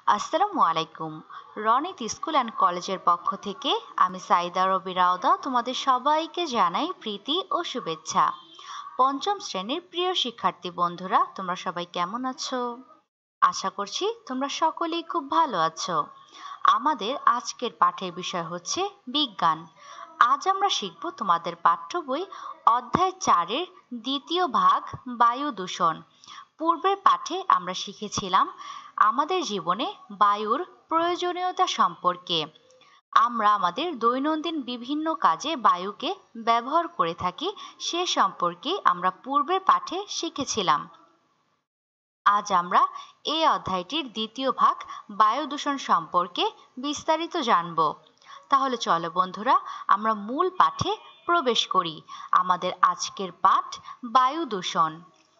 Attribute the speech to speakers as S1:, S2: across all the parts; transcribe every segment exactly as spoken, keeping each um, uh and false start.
S1: আসসালামু আলাইকুম। Ronit school and কলেজের পক্ষ থেকে আমি সাইদা রবি রাওদা তোমাদের সবাইকে জানাই প্রীতি ও শুভেচ্ছা। পঞ্চম শ্রেণীর প্রিয় শিক্ষার্থী বন্ধুরা, তোমরা সবাই কেমন আছো? আশা করছি তোমরা সকলেই খুব ভালো আছো। আমাদের আজকের পাঠের বিষয় হচ্ছে বিজ্ঞান। আজ আমরা শিখব তোমাদের পাঠ্য বই অধ্যায় চারের দ্বিতীয় ভাগ বায়ু দূষণ। পূর্বের পাঠে আমরা শিখেছিলাম আমাদের জীবনে বায়ুর প্রয়োজনীয়তা সম্পর্কে। আমরা আমাদের দৈনন্দিন বিভিন্ন কাজে বায়ুকে ব্যবহার করে থাকি সে সম্পর্কে আমরা পূর্বের পাঠে শিখেছিলাম। আজ আমরা এই অধ্যায়টির দ্বিতীয় ভাগ বায়ু দূষণ সম্পর্কে বিস্তারিত জানব। তাহলে চলো বন্ধুরা, আমরা মূল পাঠে প্রবেশ করি। আমাদের আজকের পাঠ বায়ু দূষণ।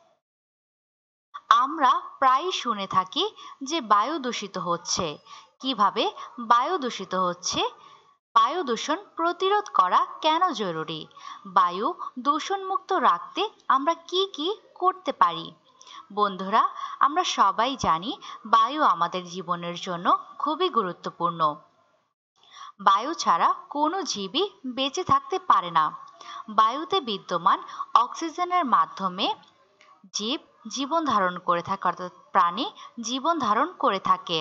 S1: আমরা প্রায়ই শুনে থাকি যে বায়ু দূষিত হচ্ছে। কিভাবে বায়ু দূষিত হচ্ছে? বায়ু দূষণ প্রতিরোধ করা কেন জরুরি? বায়ু দূষণমুক্ত রাখতে আমরা কি কি করতে পারি? বন্ধুরা, আমরা সবাই জানি বায়ু আমাদের জীবনের জন্য খুবই গুরুত্বপূর্ণ। বায়ু ছাড়া কোনো জীবই বেঁচে থাকতে পারে না। বায়ুতে বিদ্যমান অক্সিজেনের মাধ্যমে জীব জীবন ধারণ করে থাকে, অর্থাৎ প্রাণী জীবন ধারণ করে থাকে।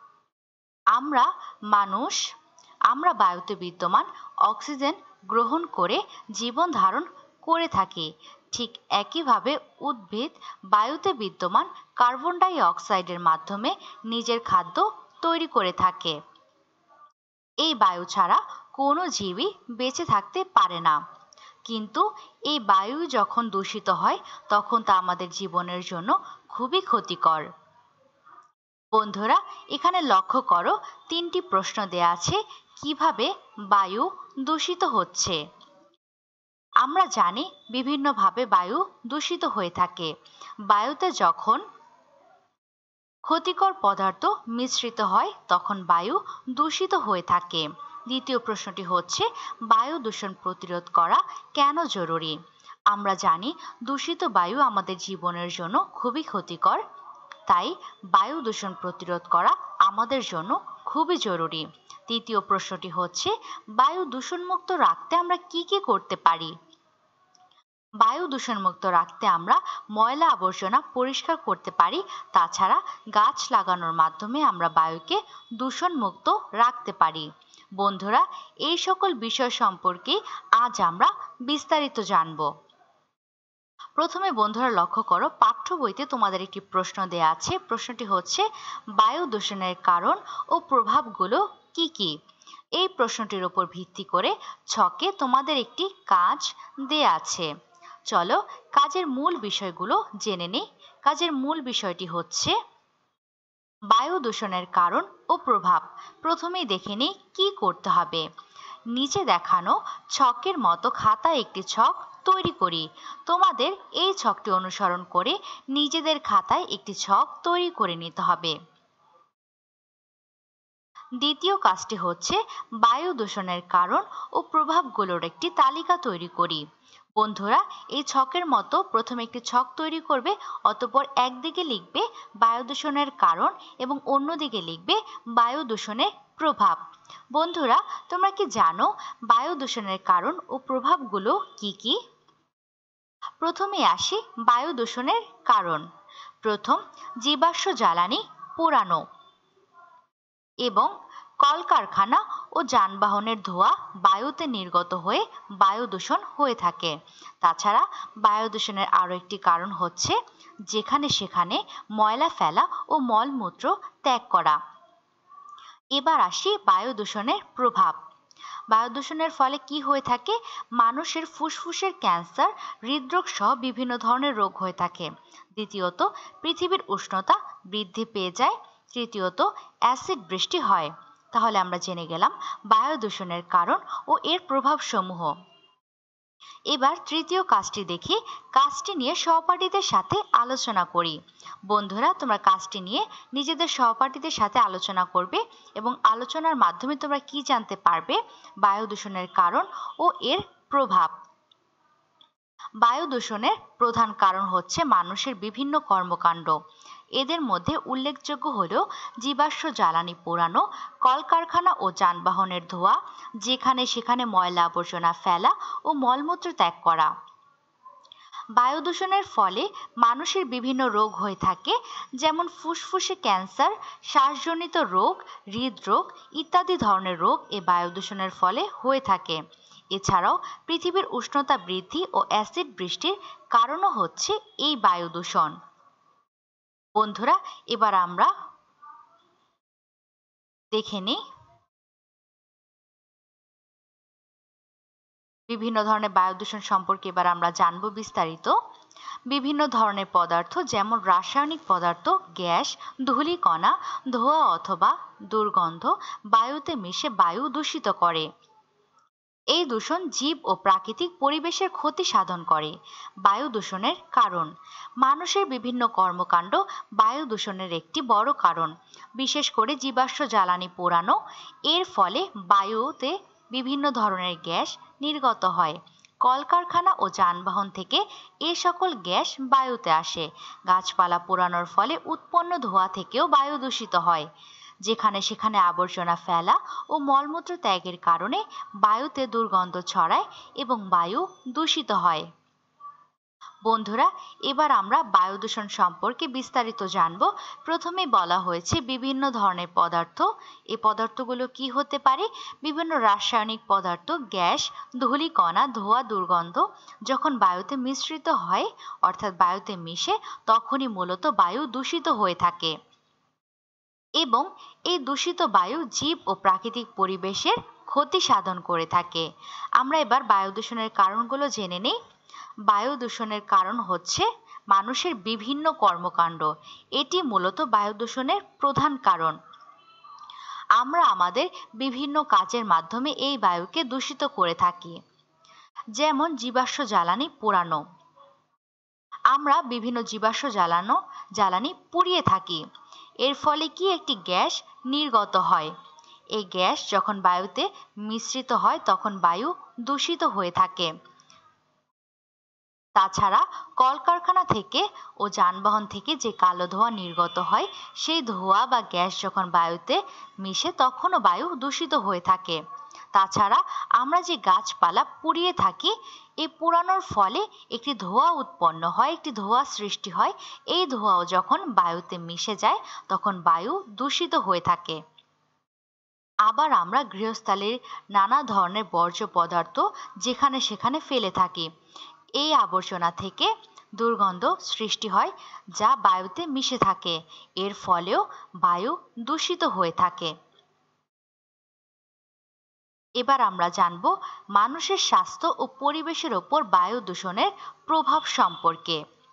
S1: আমরা মানুষ আমরা বায়ুতে বিদ্যমান অক্সিজেন গ্রহণ করে জীবন ধারণ করে থাকি। ঠিক একইভাবে উদ্ভিদ বায়ুতে বিদ্যমান কার্বন ডাই অক্সাইডের মাধ্যমে নিজের খাদ্য তৈরি করে থাকে। এই বায়ু ছাড়া কোনো জীবই বেঁচে থাকতে পারে না। কিন্তু এই বায়ু যখন দূষিত হয় তখন তা আমাদের জীবনের জন্য খুবই ক্ষতিকর। বন্ধুরা, এখানে লক্ষ্য করো, তিনটি প্রশ্ন দেয়া আছে কিভাবে বায়ু দূষিত হচ্ছে। আমরা জানি বিভিন্নভাবে বায়ু দূষিত হয়ে থাকে। বায়ুতে যখন ক্ষতিকর পদার্থ মিশ্রিত হয় তখন বায়ু দূষিত হয়ে থাকে। দ্বিতীয় প্রশ্নটি হচ্ছে বায়ু দূষণ প্রতিরোধ করা কেন জরুরি? আমরা জানি দূষিত বায়ু আমাদের জীবনের জন্য খুবই ক্ষতিকর, তাই বায়ু দূষণ প্রতিরোধ করা আমাদের জন্য খুবই জরুরি। তৃতীয় প্রশ্নটি হচ্ছে বায়ু দূষণমুক্ত রাখতে আমরা কি কি করতে পারি? বায়ু দূষণমুক্ত রাখতে আমরা ময়লা আবর্জনা পরিষ্কার করতে পারি। তাছাড়া গাছ লাগানোর মাধ্যমে আমরা বায়ুকে দূষণমুক্ত রাখতে পারি। বন্ধুরা, এই সকল বিষয় সম্পর্কে আজ আমরা বিস্তারিত জানব। প্রথমে বন্ধুরা লক্ষ্য করো, পাঠ্য বইতে তোমাদের একটি প্রশ্ন দেয়া আছে। প্রশ্নটি হচ্ছে বায়ু দূষণের কারণ ও প্রভাবগুলো কি কি? এই প্রশ্নটির উপর ভিত্তি করে ছকে তোমাদের একটি কাজ দেয়া আছে। চলো কাজের মূল বিষয়গুলো জেনে নিই। কাজের মূল বিষয়টি হচ্ছে বায়ু দূষণের কারণ ও প্রভাব। প্রথমেই দেখে নিই কি করতে হবে। নিচে দেখানো ছকের মতো খাতায় একটি ছক তৈরি করি। তোমাদের এই ছকটি অনুসরণ করে নিজেদের খাতায় একটি ছক তৈরি করে নিতে হবে। দ্বিতীয় কাজটি হচ্ছে বায়ু দূষণের কারণ ও প্রভাবগুলোর একটি তালিকা তৈরি করি। বন্ধুরা, এই ছকের মতো প্রথমে একটি ছক তৈরি করবে, অতঃপর একদিকে লিখবে বায়ু দূষণের কারণ এবং অন্যদিকে লিখবে বায়ু দূষণের প্রভাব। বন্ধুরা, তোমরা কি জানো বায়ু দূষণের কারণ ও প্রভাবগুলো কি কি? প্রথমে আসি বায়ু দূষণের কারণ। প্রথম, জীবাশ্ম জ্বালানি পোড়ানো এবং কলকারখানা ও যানবাহনের ধোঁয়া বায়ুতে নির্গত হয়ে বায়ু দূষণ হয়ে থাকে। তাছাড়া বায়ু দূষণের আরও একটি কারণ হচ্ছে যেখানে সেখানে ময়লা ফেলা ও মলমূত্র ত্যাগ করা। এবার আসি বায়ু দূষণের প্রভাব। বায়ু দূষণের ফলে কি হয়ে থাকে? মানুষের ফুসফুসের ক্যান্সার, হৃদরোগ সহ বিভিন্ন ধরনের রোগ হয়ে থাকে। দ্বিতীয়ত, পৃথিবীর উষ্ণতা বৃদ্ধি পেয়ে যায়। তৃতীয়ত, অ্যাসিড বৃষ্টি হয়। তাহলে আমরা জেনে গেলাম বায়ু দূষণের কারণ ও এর প্রভাবসমূহ। এবার তৃতীয় কাজটি দেখি। কাজটি নিয়ে সহপাঠীদের সাথে আলোচনা করি। বন্ধুরা, তোমরা কাজটি নিয়ে নিজেদের সহপাঠীদের সাথে আলোচনা করবে এবং আলোচনার মাধ্যমে তোমরা কি জানতে পারবে? বায়ু দূষণের কারণ ও এর প্রভাব। বায়ু দূষণের প্রধান কারণ হচ্ছে মানুষের বিভিন্ন কর্মকাণ্ড। এদের মধ্যে উল্লেখযোগ্য হল জীবাশ্ম জ্বালানি পোড়ানো, কলকারখানা ও যানবাহনের ধোঁয়া, যেখানে সেখানে ময়লা আবর্জনা ফেলা ও মলমূত্র ত্যাগ করা। বায়ু দূষণের ফলে মানুষের বিভিন্ন রোগ হয়ে থাকে, যেমন ফুসফুসে ক্যান্সার, শ্বাসজনিত রোগ, হৃদরোগ ইত্যাদি ধরনের রোগ এ বায়ু দূষণের ফলে হয়ে থাকে। এছাড়াও পৃথিবীর উষ্ণতা বৃদ্ধি ও অ্যাসিড বৃষ্টির কারণও হচ্ছে এই বায়ু দূষণ। বন্ধুরা, এবার আমরা দেখে নিই বিভিন্ন ধরনের বায়ু দূষণ সম্পর্কে। এবার আমরা জানব বিস্তারিত। বিভিন্ন ধরনের পদার্থ, যেমন রাসায়নিক পদার্থ, গ্যাস, ধূলিকণা, ধোঁয়া অথবা দুর্গন্ধ বায়ুতে মিশে বায়ু দূষিত করে। এই দূষণ জীব ও প্রাকৃতিক পরিবেশের ক্ষতি সাধন করে। বায়ু দূষণের কারণ। মানুষের বিভিন্ন কর্মকাণ্ড বায়ু দূষণের একটি বড় কারণ। বিশেষ করে জীবাশ্ম জ্বালানি পোড়ানো, এর ফলে বায়ুতে বিভিন্ন ধরনের গ্যাস নির্গত হয়। কলকারখানা ও যানবাহন থেকে এ সকল গ্যাস বায়ুতে আসে। গাছপালা পোড়ানোর ফলে উৎপন্ন ধোঁয়া থেকেও বায়ু দূষিত হয়। যেখানে সেখানে আবর্জনা ফেলা ও মলমূত্র ত্যাগের কারণে বায়ুতে দুর্গন্ধ ছড়ায় এবং বায়ু দূষিত হয়। বন্ধুরা, এবার আমরা বায়ু দূষণ সম্পর্কে বিস্তারিত জানব। প্রথমে বলা হয়েছে বিভিন্ন ধরনের পদার্থ। এই পদার্থগুলো কি হতে পারে? বিভিন্ন রাসায়নিক পদার্থ, গ্যাস, ধূলিকণা, ধোঁয়া, দুর্গন্ধ যখন বায়ুতে মিশ্রিত হয়, অর্থাৎ বায়ুতে মিশে, তখনই মূলত বায়ু দূষিত হয়ে থাকে এবং এই দূষিত বায়ু জীব ও প্রাকৃতিক পরিবেশের ক্ষতি সাধন করে থাকে। আমরা এবার বায়ু দূষণের কারণগুলো জেনে নিই। বায়ু দূষণের কারণ হচ্ছে মানুষের বিভিন্ন কর্মকাণ্ড। এটি মূলত বায়ু দূষণের প্রধান কারণ। আমরা আমাদের বিভিন্ন কাজের মাধ্যমে এই বায়ুকে দূষিত করে থাকি, যেমন জীবাশ্ম জ্বালানি পোড়ানো। আমরা বিভিন্ন জীবাশ্ম জ্বালানো জ্বালানি পুড়িয়ে থাকি। এর ফলে কি একটি গ্যাস নির্গত হয়। এই গ্যাস যখন বায়ুতে মিশ্রিত হয় তখন বায়ু দূষিত হয়ে থাকে। তাছাড়া কলকারখানা থেকে ও যানবাহন থেকে যে কালো ধোঁয়া নির্গত হয়, সেই ধোঁয়া বা গ্যাস যখন বায়ুতে মিশে তখনও বায়ু দূষিত হয়ে থাকে। তাছাড়া আমরা যে গাছপালা পুড়িয়ে থাকি, এই পোড়ানোর ফলে একটি ধোঁয়া উৎপন্ন হয়, একটি ধোঁয়া সৃষ্টি হয়। এই ধোঁয়াও যখন বায়ুতে মিশে যায় তখন বায়ু দূষিত হয়ে থাকে। আবার আমরা গৃহস্থালির নানা ধরনের বর্জ্য পদার্থ যেখানে সেখানে ফেলে থাকি। এই আবর্জনা থেকে দুর্গন্ধ সৃষ্টি হয়, যা বায়ুতে মিশে থাকে। এর ফলেও বায়ু দূষিত হয়ে থাকে। এবার আমরা জানব মানুষের স্বাস্থ্য ও পরিবেশের ওপর বায়ু দূষণের প্রভাব সম্পর্কে।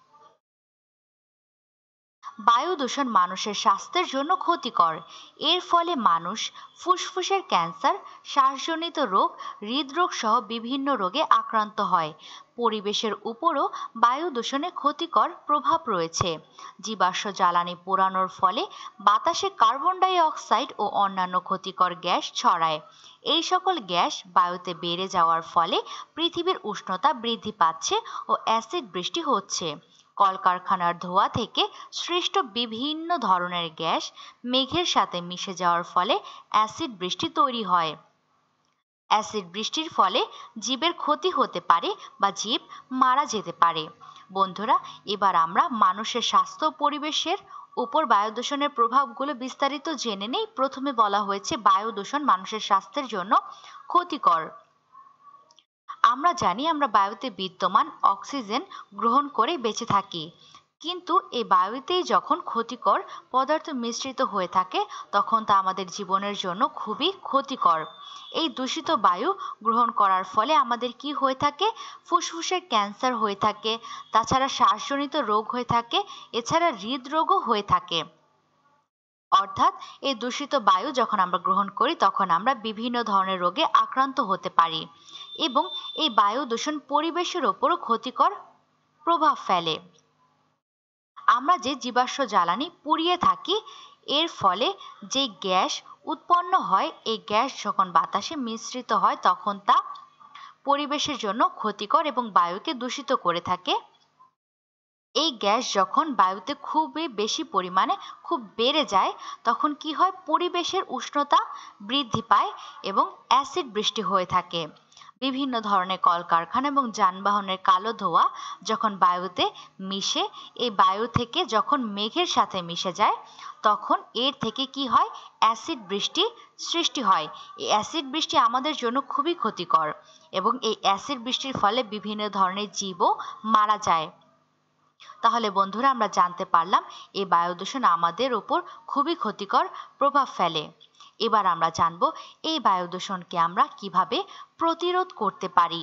S1: বায়ু দূষণ মানুষের স্বাস্থ্যের জন্য ক্ষতিকর। এর ফলে মানুষ ফুসফুসের ক্যান্সার, শ্বাসজনিত রোগ, হৃদরোগ সহ বিভিন্ন রোগে আক্রান্ত হয়। পরিবেশের উপরও বায়ু দূষণে ক্ষতিকর প্রভাব রয়েছে। জীবাশ্ম জ্বালানি পোড়ানোর ফলে বাতাসে কার্বন ডাই অক্সাইড ও অন্যান্য ক্ষতিকর গ্যাস ছড়ায়। এই সকল গ্যাস বায়ুতে বেড়ে যাওয়ার ফলে পৃথিবীর উষ্ণতা বৃদ্ধি পাচ্ছে ও অ্যাসিড বৃষ্টি হচ্ছে। কলকারখানার ধোঁয়া থেকে সৃষ্ট বিভিন্ন ধরনের গ্যাস মেঘের সাথে মিশে যাওয়ার ফলে অ্যাসিড বৃষ্টি তৈরি হয়। অ্যাসিড বৃষ্টির ফলে জীবের ক্ষতি হতে পারে বা জীব মারা যেতে পারে। বন্ধুরা, এবার আমরা মানুষের স্বাস্থ্য ও পরিবেশের উপর বায়ু দূষণের প্রভাবগুলো বিস্তারিত জেনে নেই। প্রথমে বলা হয়েছে বায়ু দূষণ মানুষের স্বাস্থ্যের জন্য ক্ষতিকর। আমরা জানি আমরা বায়ুতে বিদ্যমান অক্সিজেন গ্রহণ করে বেঁচে থাকি, কিন্তু এই বায়ুতেই যখন ক্ষতিকর পদার্থ মিশ্রিত হয়ে থাকে তখন তা আমাদের জীবনের জন্য খুবই ক্ষতিকর। এই দূষিত বায়ু গ্রহণ করার ফলে আমাদের কি হয়ে থাকে? ফুসফুসের ক্যান্সার হয়ে থাকে, তাছাড়া শ্বাসজনিত রোগ হয়ে থাকে, এছাড়া হৃদরোগও হয়ে থাকে। অর্থাৎ এই দূষিত বায়ু যখন আমরা গ্রহণ করি তখন আমরা বিভিন্ন ধরনের রোগে আক্রান্ত হতে পারি এবং এই বায়ু দূষণ পরিবেশের ওপরও ক্ষতিকর প্রভাব ফেলে। আমরা যে জীবাশ্ম জ্বালানি পুড়িয়ে থাকি, এর ফলে যে গ্যাস উৎপন্ন হয়, এই গ্যাস যখন বাতাসে মিশ্রিত হয় তখন তা পরিবেশের জন্য ক্ষতিকর এবং বায়ুকে দূষিত করে থাকে। এই গ্যাস যখন বায়ুতে খুবই বেশি পরিমাণে খুব বেড়ে যায় তখন কি হয়, পরিবেশের উষ্ণতা বৃদ্ধি পায় এবং অ্যাসিড বৃষ্টি হয়ে থাকে। বিভিন্ন ধরনের কলকারখানা এবং যানবাহনের কালো ধোঁয়া যখন বায়ুতে মিশে, এই বায়ু থেকে যখন মেঘের সাথে মিশে যায় তখন এর থেকে কি হয়, অ্যাসিড বৃষ্টি সৃষ্টি হয়। এই অ্যাসিড বৃষ্টি আমাদের জন্য খুবই ক্ষতিকর এবং এই অ্যাসিড বৃষ্টির ফলে বিভিন্ন ধরনের জীবও মারা যায়। তাহলে বন্ধুরা আমরা জানতে পারলাম এই বায়ু দূষণ আমাদের উপর খুবই ক্ষতিকর প্রভাব ফেলে। এবার আমরা জানব এই বায়ু দূষণকে আমরা কিভাবে প্রতিরোধ করতে পারি।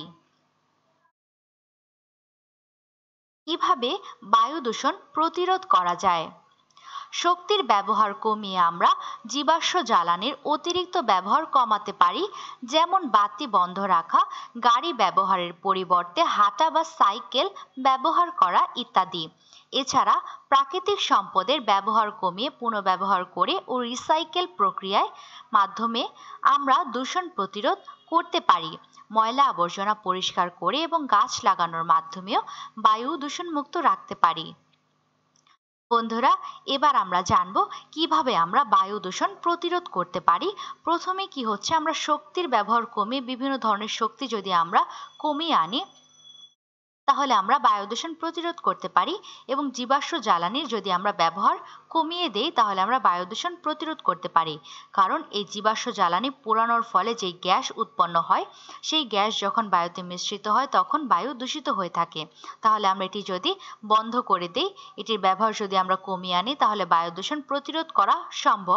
S1: কিভাবে বায়ু দূষণ প্রতিরোধ করা যায়? শক্তির ব্যবহার কমিয়ে আমরা জীবাশ্ম জ্বালানির অতিরিক্ত ব্যবহার কমাতে পারি, যেমন বাতি বন্ধ রাখা, গাড়ি ব্যবহারের পরিবর্তে হাঁটা বা সাইকেল ব্যবহার করা ইত্যাদি। এছাড়া প্রাকৃতিক সম্পদের ব্যবহার কমিয়ে পুনর্ব্যবহার করে ও রিসাইকেল প্রক্রিয়ার মাধ্যমে আমরা দূষণ প্রতিরোধ করতে পারি। ময়লা আবর্জনা পরিষ্কার করে এবং গাছ লাগানোর মাধ্যমেও বায়ু দূষণ মুক্ত রাখতে পারি। বন্ধুরা, এবার আমরা জানব কিভাবে আমরা বায়ু দূষণ প্রতিরোধ করতে পারি। প্রথমে কি হচ্ছে, আমরা শক্তির ব্যবহার কমিয়ে বিভিন্ন ধরনের শক্তি যদি আমরা কমিয়ে আনি তাহলে আমরা বায়ু দূষণ প্রতিরোধ করতে পারি এবং জীবাশ্ম জ্বালানির যদি আমরা ব্যবহার কমিয়ে দেই তাহলে আমরা বায়ু দূষণ প্রতিরোধ করতে পারি। কারণ এই জীবাশ্ম জ্বালানি পোড়ানোর ফলে যে গ্যাস উৎপন্ন হয় সেই গ্যাস যখন বায়ুতে মিশ্রিত হয় তখন বায়ু দূষিত হয়ে থাকে। তাহলে আমরা এটি যদি বন্ধ করে দেই, এটির ব্যবহার যদি আমরা কমিয়ে আনি তাহলে বায়ু দূষণ প্রতিরোধ করা সম্ভব।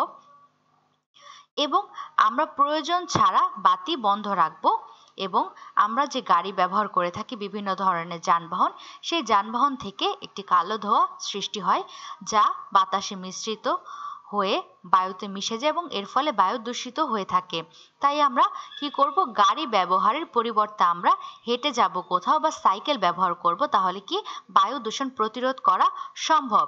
S1: এবং আমরা প্রয়োজন ছাড়া বাতি বন্ধ রাখবো এবং আমরা যে গাড়ি ব্যবহার করে থাকি বিভিন্ন ধরনের যানবাহন, সেই যানবাহন থেকে একটি কালো ধোঁয়া সৃষ্টি হয় যা বাতাসে মিশ্রিত হয়ে বায়ুতে মিশে যায় এবং এর ফলে বায়ু দূষিত হয়ে থাকে। তাই আমরা কি করব, গাড়ি ব্যবহারের পরিবর্তে আমরা হেঁটে যাব কোথাও বা সাইকেল ব্যবহার করব, তাহলে কি বায়ু দূষণ প্রতিরোধ করা সম্ভব।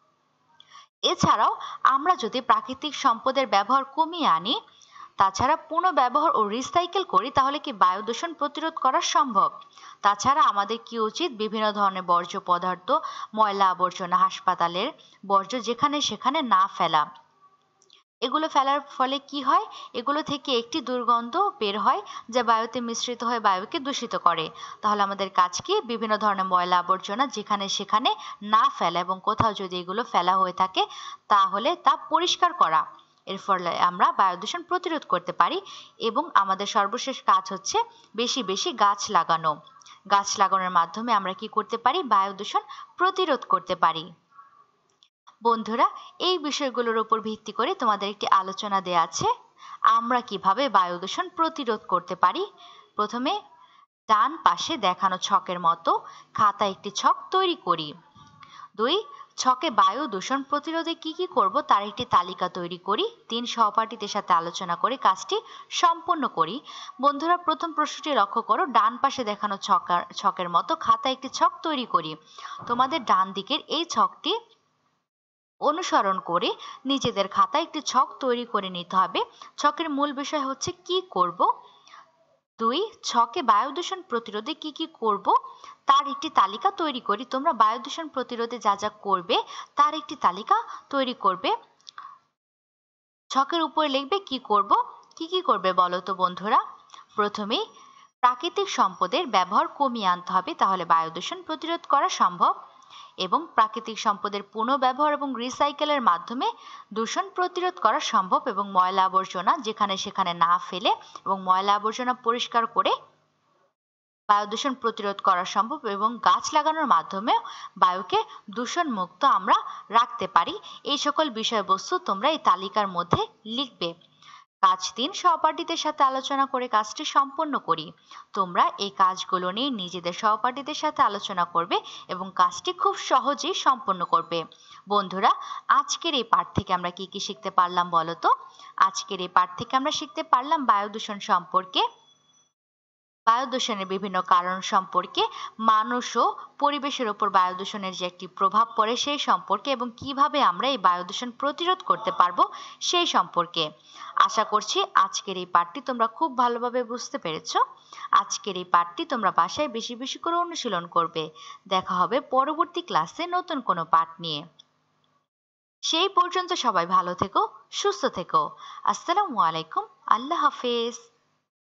S1: এছাড়াও আমরা যদি প্রাকৃতিক সম্পদের ব্যবহার কমিয়ে আনি, তাছাড়া পুনর্ব্যবহার ও রিসাইকেল করি তাহলে কি বায়ু দূষণ প্রতিরোধ করা সম্ভব। তাছাড়া আমাদের কি উচিত, বিভিন্ন ধরনের বর্জ্য পদার্থ, ময়লা আবর্জনা, হাসপাতালের বর্জ্য যেখানে সেখানে না ফেলা। এগুলো ফেলার ফলে কি হয়, এগুলো থেকে একটি দুর্গন্ধ বের হয় যা বায়ুতে মিশ্রিত হয়ে বায়ুকে দূষিত করে। তাহলে আমাদের কাজ কি, বিভিন্ন ধরনের ময়লা আবর্জনা যেখানে সেখানে না ফেলা এবং কোথাও যদি এগুলো ফেলা হয়ে থাকে তাহলে তা পরিষ্কার করা। এর ফলে আমরা বায়ু দূষণ প্রতিরোধ করতে পারি। এবং আমাদের সর্বশেষ কাজ হচ্ছে বেশি বেশি গাছ লাগানো। গাছ লাগানোর মাধ্যমে আমরা কি করতে পারি, বায়ু দূষণ প্রতিরোধ করতে পারি। বন্ধুরা, এই বিষয়গুলোর উপর ভিত্তি করে তোমাদের একটি আলোচনা দেয়া আছে আমরা কিভাবে বায়ু দূষণ প্রতিরোধ করতে পারি। প্রথমে ডান পাশে দেখানো ছকের মতো খাতায় একটি ছক তৈরি করি। দুই, ছকে বায়ু দূষণ প্রতিরোধে কি কি করব তার একটি তালিকা তৈরি করি। তিন, সহপাঠীদের সাথে আলোচনা করে কাজটি সম্পন্ন করি। বন্ধুরা, প্রথম প্রশ্নটি লক্ষ্য করো, ডান পাশে দেখানো ছকার ছকের মতো খাতায় একটি ছক তৈরি করি। তোমাদের ডান দিকের এই ছকটি অনুসরণ করে নিজেদের খাতায় একটি ছক তৈরি করে নিতে হবে। ছকের মূল বিষয় হচ্ছে কি করব। দুই, ছকে বায়ু দূষণ প্রতিরোধে কি কি করব তার একটি তালিকা তৈরি করি। তোমরা বায়ু দূষণ প্রতিরোধে যা যা করবে তার একটি তালিকা তৈরি করবে। ছকের উপরে লিখবে কি করব। কি কি করবে বলো তো বন্ধুরা। প্রথমেই প্রাকৃতিক সম্পদের ব্যবহার কমিয়ে আনতে হবে, তাহলে বায়ু দূষণ প্রতিরোধ করা সম্ভব। এবং প্রাকৃতিক সম্পদের পুনর্ব্যবহার এবং রিসাইকেলের মাধ্যমে দূষণ প্রতিরোধ করা সম্ভব। এবং ময়লা আবর্জনা যেখানে সেখানে না ফেলে এবং ময়লা আবর্জনা পরিষ্কার করে বায়ু দূষণ প্রতিরোধ করা সম্ভব। এবং গাছ লাগানোর মাধ্যমে বায়ুকে দূষণ মুক্ত আমরা রাখতে পারি। এই সকল বিষয়বস্তু তোমরা এই তালিকার মধ্যে লিখবে। কাজ তিন, সহপাঠীদের সাথে আলোচনা করে কাজটি সম্পন্ন করি। তোমরা এই কাজগুলো নিয়ে নিজেদের সহপাঠীদের সাথে আলোচনা করবে এবং কাজটি খুব সহজেই সম্পন্ন করবে। বন্ধুরা, আজকের এই পাঠ থেকে আমরা কি কি শিখতে পারলাম বলো তো। আজকের এই পাঠ থেকে আমরা শিখতে পারলাম বায়ু দূষণ সম্পর্কে বায়ু দূষণের বিভিন্ন কারণ সম্পর্কে, মানুষ ও পরিবেশের উপর বায়ু দূষণের যে একটি প্রভাব পড়ে সেই সম্পর্কে এবং কিভাবে আমরা এই বায়ু দূষণ প্রতিরোধ করতে পারবো সেই সম্পর্কে। আশা করছি আজকের এই পাঠটি তোমরা খুব ভালোভাবে বুঝতে পেরেছো। আজকের এই পাঠটি তোমরা বাসায় বেশি বেশি করে অনুশীলন করবে। দেখা হবে পরবর্তী ক্লাসে নতুন কোনো পাঠ নিয়ে। সেই পর্যন্ত সবাই ভালো থেকো, সুস্থ থেকো। আসসালামু আলাইকুম। আল্লাহ হাফেজ।